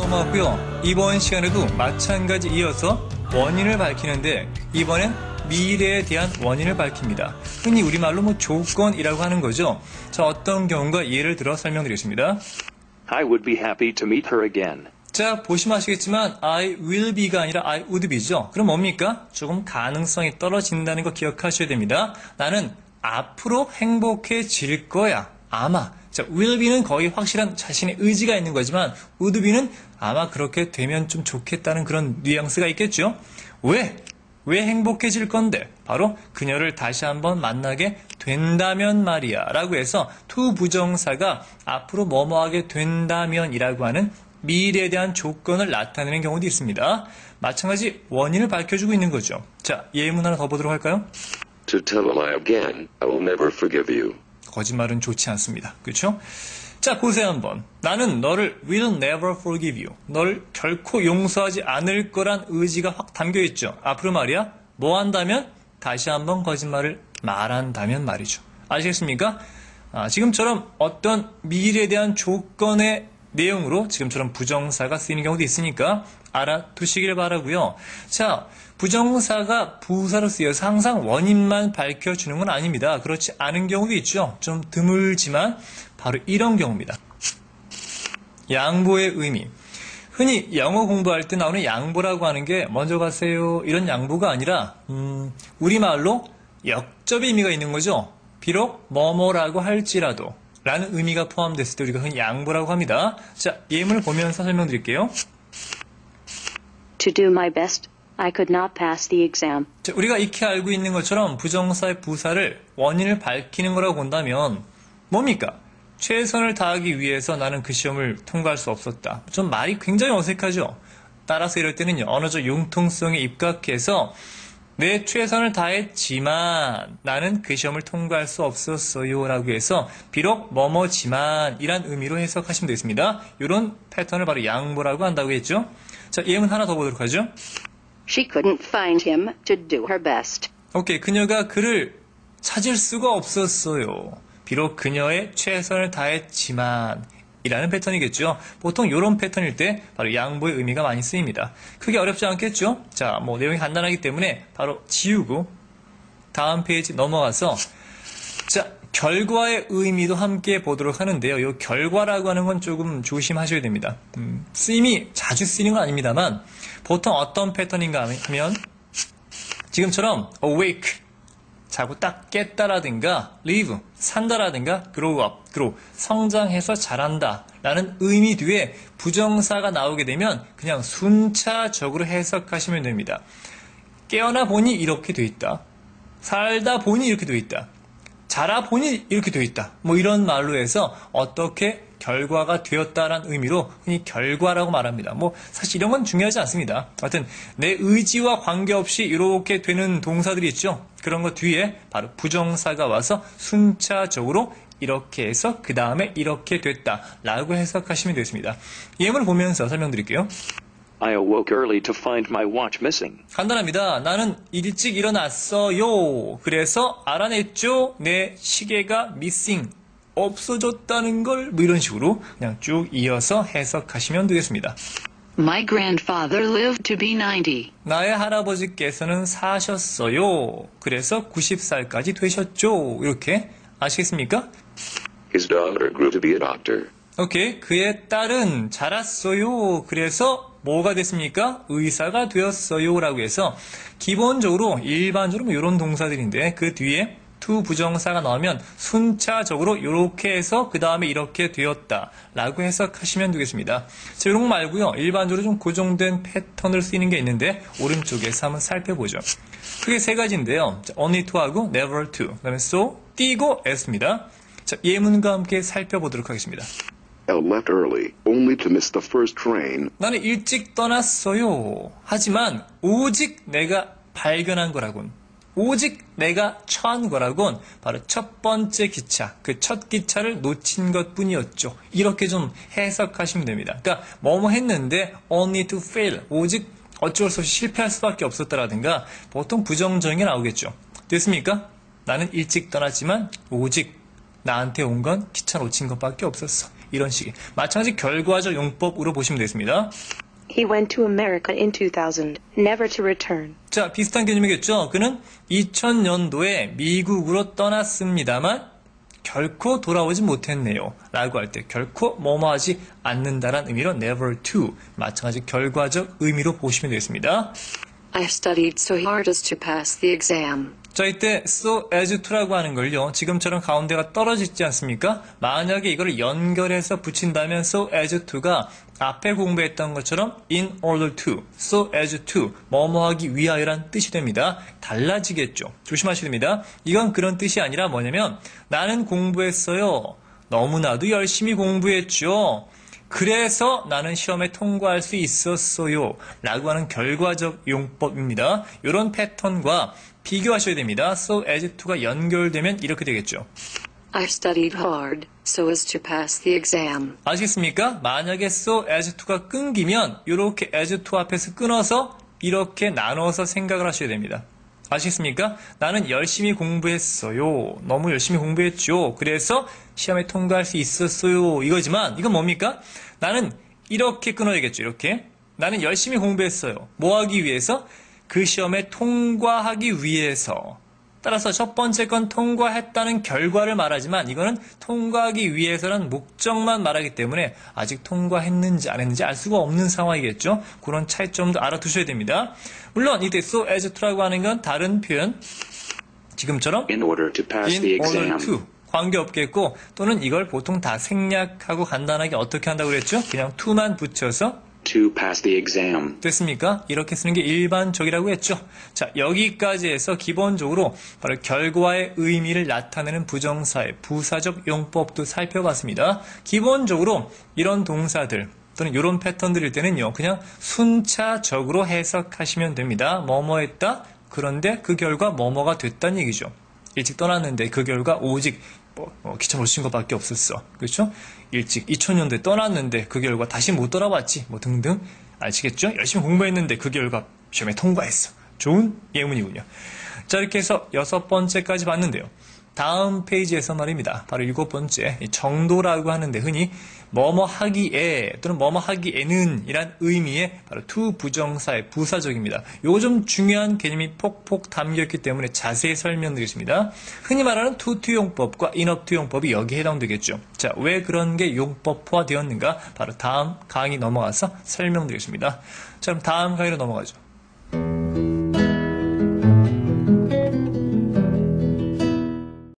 넘어왔고요. 이번 시간에도 마찬가지 이어서 원인을 밝히는데 이번엔 미래에 대한 원인을 밝힙니다. 흔히 우리말로 조건이라고 하는 거죠. 자, 어떤 경우가 예를 들어 설명드리겠습니다. I would be happy to meet her again. 자, 보시면 아시겠지만 I will be가 아니라 I would be죠. 그럼 뭡니까? 조금 가능성이 떨어진다는 거 기억하셔야 됩니다. 나는 앞으로 행복해질 거야. 아마. 자, will be는 거의 확실한 자신의 의지가 있는 거지만 would be는 아마 그렇게 되면 좀 좋겠다는 그런 뉘앙스가 있겠죠. 왜 행복해질 건데? 바로 그녀를 다시 한번 만나게 된다면 말이야 라고 해서 to 부정사가 앞으로 뭐뭐하게 된다면 이라고 하는 미래에 대한 조건을 나타내는 경우도 있습니다. 마찬가지 원인을 밝혀주고 있는 거죠. 자, 예문 하나 더 보도록 할까요? To tell a lie again, I will never forgive you. 거짓말은 좋지 않습니다. 그렇죠? 자, 보세요 한번. 나는 너를 will never forgive you. 너를 결코 용서하지 않을 거란 의지가 확 담겨있죠. 앞으로 말이야. 뭐 한다면? 다시 한번 거짓말을 말한다면 말이죠. 아시겠습니까? 지금처럼 어떤 미래에 대한 조건의 내용으로 지금처럼 부정사가 쓰이는 경우도 있으니까 알아두시길 바라고요. 자, 부정사가 부사로 쓰여서 항상 원인만 밝혀주는 건 아닙니다. 그렇지 않은 경우도 있죠. 좀 드물지만 바로 이런 경우입니다. 양보의 의미. 흔히 영어 공부할 때 나오는 양보라고 하는 게 먼저 가세요 이런 양보가 아니라 우리말로 역접의 의미가 있는 거죠. 비록 뭐뭐라고 할지라도 라는 의미가 포함됐을 때 우리가 흔히 양보라고 합니다. 자, 예문을 보면서 설명드릴게요. To do my best, I could not pass the exam. 자, 우리가 익히 알고 있는 것처럼 부정사의 부사를 원인을 밝히는 거라고 본다면 뭡니까? 최선을 다하기 위해서 나는 그 시험을 통과할 수 없었다. 좀 말이 굉장히 어색하죠? 따라서 이럴 때는요, 언어적 융통성에 입각해서 내 최선을 다했지만 나는 그 시험을 통과할 수 없었어요 라고 해서 비록 뭐뭐지만 이란 의미로 해석하시면 되겠습니다. 이런 패턴을 바로 양보라고 한다고 했죠. 자, 예문 하나 더 보도록 하죠. She couldn't find him to do her best. 오케이, 그녀가 그를 찾을 수가 없었어요. 비록 그녀의 최선을 다했지만 이라는 패턴이겠죠. 보통 이런 패턴일 때 바로 양보의 의미가 많이 쓰입니다. 크게 어렵지 않겠죠? 자, 내용이 간단하기 때문에 바로 지우고 다음 페이지 넘어가서 자, 결과의 의미도 함께 보도록 하는데요. 이 결과라고 하는 건 조금 조심하셔야 됩니다. 쓰임이 자주 쓰이는 건 아닙니다만 보통 어떤 패턴인가 하면 지금처럼 awake 자고 딱 깼다라든가 live 산다라든가 grow up 성장해서 자란다 라는 의미 뒤에 부정사가 나오게 되면 그냥 순차적으로 해석하시면 됩니다. 깨어나 보니 이렇게 돼 있다. 살다 보니 이렇게 돼 있다. 자라 보니 이렇게 돼 있다. 이런 말로 해서 어떻게 결과가 되었다라는 의미로 흔히 결과라고 말합니다. 사실 이런 건 중요하지 않습니다. 하여튼 내 의지와 관계없이 이렇게 되는 동사들이 있죠. 그런 것 뒤에 바로 부정사가 와서 순차적으로 이렇게 해서 그 다음에 이렇게 됐다라고 해석하시면 되겠습니다. 예문을 보면서 설명드릴게요. I awoke early to find my watch missing. 간단합니다. 나는 일찍 일어났어요. 그래서 알아냈죠. 내 시계가 missing. 없어졌다는 걸 이런 식으로 그냥 쭉 이어서 해석하시면 되겠습니다. My grandfather lived to be 90. 나의 할아버지께서는 사셨어요. 그래서 90살까지 되셨죠. 이렇게 아시겠습니까? His daughter grew to be a doctor. 오케이. 그의 딸은 자랐어요. 그래서 뭐가 됐습니까? 의사가 되었어요. 라고 해서 기본적으로 일반적으로 이런 동사들인데 그 뒤에 to 부정사가 나오면 순차적으로 이렇게 해서 그 다음에 이렇게 되었다 라고 해석하시면 되겠습니다. 자, 이런 거 말고요. 일반적으로 좀 고정된 패턴을 쓰이는 게 있는데 오른쪽에서 한번 살펴보죠. 크게 세 가지인데요. 자, only to하고 never to, 그 다음에 so, 띄고 s입니다. 자, 예문과 함께 살펴보도록 하겠습니다. I left early, only to miss the first train. 나는 일찍 떠났어요. 하지만 오직 내가 발견한 거라곤, 오직 내가 처한 거라곤 바로 첫 번째 기차, 그 첫 기차를 놓친 것뿐이었죠. 이렇게 좀 해석하시면 됩니다. 그러니까 뭐뭐 했는데 only to fail, 오직 어쩔 수 없이 실패할 수밖에 없었다라든가 보통 부정적인 게 나오겠죠. 됐습니까? 나는 일찍 떠났지만 오직 나한테 온 건 기차 놓친 것밖에 없었어. 이런 식의 마찬가지 결과적 용법으로 보시면 되겠습니다. He went to America in 2000, never to return. 자, 비슷한 개념이겠죠. 그는 2000년도에 미국으로 떠났습니다만 결코 돌아오지 못했네요. 라고 할 때 결코 뭐뭐 하지 않는다란 의미로 never to 마찬가지 결과적 의미로 보시면 되겠습니다. I studied so hard as to pass the exam. 자, 이때 so as to라고 하는 걸요. 지금처럼 가운데가 떨어지지 않습니까? 만약에 이거를 연결해서 붙인다면 so as to가 앞에 공부했던 것처럼 in order to, so as to, 뭐뭐 하기 위하여란 뜻이 됩니다. 달라지겠죠. 조심하셔야 됩니다. 이건 그런 뜻이 아니라 뭐냐면 나는 공부했어요. 너무나도 열심히 공부했죠. 그래서 나는 시험에 통과할 수 있었어요. 라고 하는 결과적 용법입니다. 이런 패턴과 비교하셔야 됩니다. so as to가 연결되면 이렇게 되겠죠. I studied hard so as to pass the exam. 아시겠습니까? 만약에 so as to가 끊기면 이렇게 as to 앞에서 끊어서 이렇게 나눠서 생각을 하셔야 됩니다. 아시겠습니까? 나는 열심히 공부했어요. 너무 열심히 공부했죠. 그래서 시험에 통과할 수 있었어요. 이거지만 이건 뭡니까? 나는 이렇게 끊어야겠죠. 이렇게. 나는 열심히 공부했어요. 뭐 하기 위해서? 그 시험에 통과하기 위해서. 따라서 첫 번째 건 통과했다는 결과를 말하지만 이거는 통과하기 위해서라는 목적만 말하기 때문에 아직 통과했는지 안 했는지 알 수가 없는 상황이겠죠. 그런 차이점도 알아두셔야 됩니다. 물론 이때 so as to라고 하는 건 다른 표현 지금처럼 In order to pass the in order exam. to 관계없겠고 또는 이걸 보통 다 생략하고 간단하게 어떻게 한다고 그랬죠? 그냥 to만 붙여서 To pass the exam. 됐습니까? 이렇게 쓰는 게 일반적이라고 했죠. 자, 여기까지 해서 기본적으로 바로 결과의 의미를 나타내는 부정사의 부사적 용법도 살펴봤습니다. 기본적으로 이런 동사들 또는 이런 패턴들일 때는요. 그냥 순차적으로 해석하시면 됩니다. 뭐뭐 했다. 그런데 그 결과 뭐뭐가 됐다는 얘기죠. 일찍 떠났는데 그 결과 오직 기차 못 친 것밖에 없었어. 그렇죠? 일찍 2000년도에 떠났는데 그 결과 다시 못 돌아왔지. 뭐 등등. 아시겠죠? 열심히 공부했는데 그 결과 시험에 통과했어. 좋은 예문이군요. 자, 이렇게 해서 6번째까지 봤는데요. 다음 페이지에서 말입니다. 바로 7번째 정도라고 하는데 흔히 뭐뭐 하기에 또는 뭐뭐 하기에는 이란 의미의 바로 to 부정사의 부사적입니다. 요거 좀 중요한 개념이 폭폭 담겨있기 때문에 자세히 설명드리겠습니다. 흔히 말하는 to 용법과 in up to 용법이 여기에 해당되겠죠. 자, 왜 그런 게 용법화되었는가? 바로 다음 강의 넘어가서 설명드리겠습니다. 자, 그럼 다음 강의로 넘어가죠.